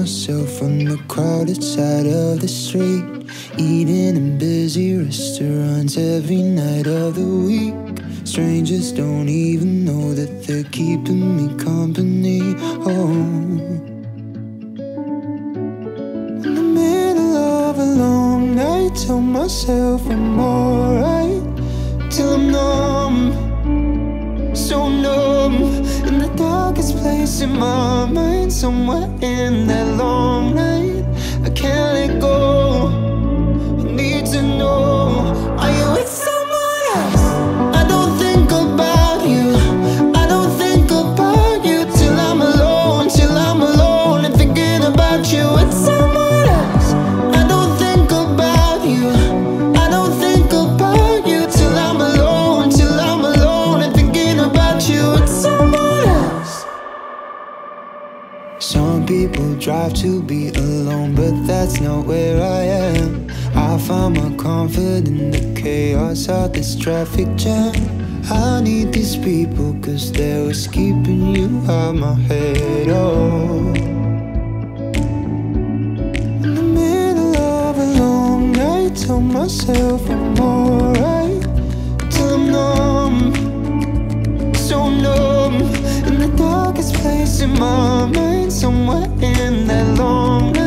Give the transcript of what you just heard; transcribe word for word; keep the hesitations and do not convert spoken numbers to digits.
myself on the crowded side of the street, eating in busy restaurants every night of the week. Strangers don't even know that they're keeping me company. Oh, in the middle of a long night, tell myself I'm alright, till I'm numb, so numb. In the darkest place in my mind, somewhere in that long night, I can't let go. I need to know, are you with someone else? I don't think about you, I don't think about you till I'm alone, till I'm alone and thinking about you with someone else. I don't think about you, I don't think about you till I'm alone, till I'm alone and thinking about you with someone else. Some people drive to be alone, but that's not where I am. I find my comfort in the chaos of this traffic jam. I need these people cause they're what's keeping you out my head. Oh, in the middle of a long night, tell myself I'm alright, till I'm numb, so numb. In the darkest place in my mind, somewhere in that long night,